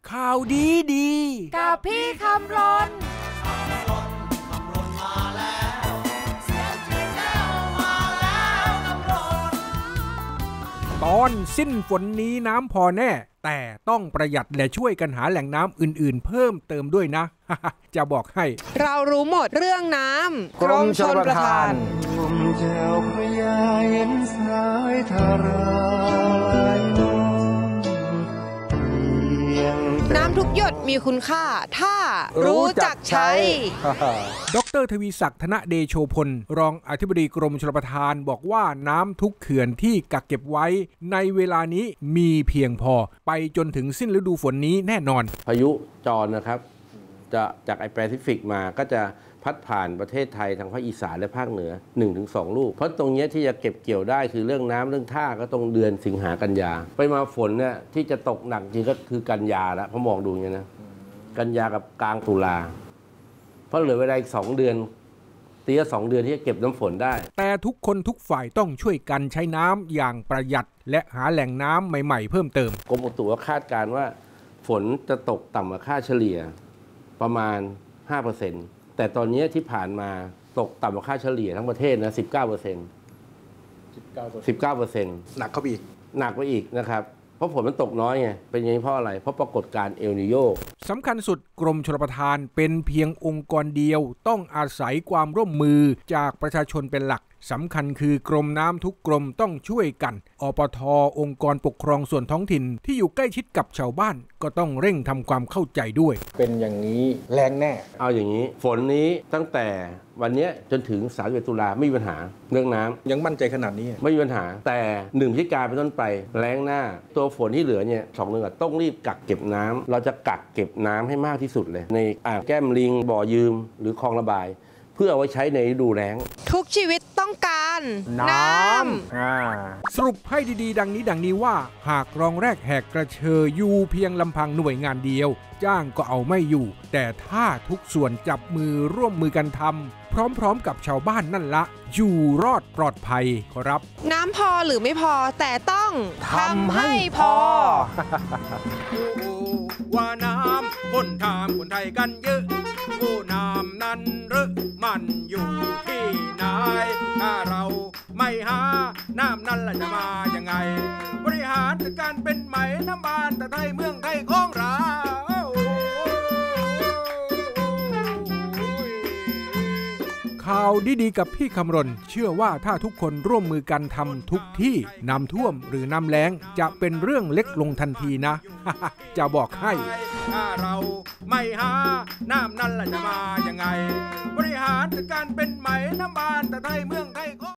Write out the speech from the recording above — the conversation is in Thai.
ข่าวดีกับพี่คำรนตอนสิ้นฝนนี้น้ำพอแน่แต่ต้องประหยัดและช่วยกันหาแหล่งน้ำอื่นๆเพิ่มเติมด้วยนะ จะบอกให้เรารู้หมดเรื่องน้ำกรมชลประทานแก้วพญาเย็นสายทารายน้ำทุกหยดมีคุณค่าถ้ารู้จักใช้ดร.ทวีศักดิ์ธนเดโชพลรองอธิบดีกรมชลประทานบอกว่าน้ำทุกเขื่อนที่กักเก็บไว้ในเวลานี้มีเพียงพอไปจนถึงสิ้นฤดูฝนนี้แน่นอนพายุจรนะครับจะจากแปซิฟิกมาก็จะพัดผ่านประเทศไทยทางภาคอีสานและภาคเหนือ 1-2 ลูกเพราะตรงนี้ที่จะเก็บเกี่ยวได้คือเรื่องน้ำเรื่องท่าก็ตรงเดือนสิงหากันยาไปมาฝนเนี่ยที่จะตกหนักจริงก็คือกันยาแล้วเพราะมองดูอย่างนี้นะกันยากับกลางตุลาเพราะเหลือเวลาอีก2 เดือนตีละ2 เดือนที่จะเก็บน้ำฝนได้แต่ทุกคนทุกฝ่ายต้องช่วยกันใช้น้ำอย่างประหยัดและหาแหล่งน้ำใหม่ๆเพิ่มเติมกรมอุตุก็คาดการณ์ว่าฝนจะตกต่ำกว่าค่าเฉลี่ยประมาณ 5%แต่ตอนนี้ที่ผ่านมาตกต่ำกว่าค่าเฉลี่ยทั้งประเทศนะ 19% หนักเข้าไปอีกนะครับเพราะฝนมันตกน้อยไงเป็นอย่างนี้เพราะอะไรเพราะปรากฏการณ์เอลนีโญสำคัญสุดกรมชลประทานเป็นเพียงองค์กรเดียวต้องอาศัยความร่วมมือจากประชาชนเป็นหลักสำคัญคือกรมน้ำทุกกรมต้องช่วยกันอปท.องค์กรปกครองส่วนท้องถิ่นที่อยู่ใกล้ชิดกับชาวบ้านก็ต้องเร่งทำความเข้าใจด้วยเป็นอย่างนี้แรงแน่เอาอย่างนี้ฝนนี้ตั้งแต่วันนี้จนถึง31 ตุลาไม่มีปัญหาเรื่องน้ำยังมั่นใจขนาดนี้ไม่มีปัญหาแต่1 พฤศจิกายนเป็นต้นไปแล้งหน้าตัวฝนที่เหลือเนี่ย2 เดือนต้องรีบกักเก็บน้ำเราจะกักเก็บน้ำให้มากที่สุดเลยในอ่างแก้มลิงบ่อยืมหรือคลองระบายเพื่อเอาไว้ใช้ในฤดูแล้งทุกชีวิตต้องการน้ำสรุปให้ดีๆดังนี้ว่าหากรองแรกแหกกระเชออยู่เพียงลำพังหน่วยงานเดียวจ้างก็เอาไม่อยู่แต่ถ้าทุกส่วนจับมือร่วมมือกันทำพร้อมๆกับชาวบ้านนั่นละอยู่รอดปลอดภัยครับน้ำพอหรือไม่พอแต่ต้องทำให้พอว่าน้ำคนถามคนไทยกันเยอะผู้น้ำนั้นหรือมันอยู่ที่ไหนถ้าเราไม่หาน้ำนั้นล่ะจะมายังไงบริหารจัดการเป็นไหมน้ำบานแต่ไทยเมืองไทยของเราข่าวดีๆกับพี่คำรณเชื่อว่าถ้าทุกคนร่วมมือกันทำทุกที่น้ำท่วมหรือน้ำแล้งจะเป็นเรื่องเล็กลงทันทีนะ จะบอกให้ถ้าเราไม่หาน้ำนั้นล่ะจะมายังไงบริหารจัดการเป็นไหมน้ำบานแต่ไทยเมืองไทย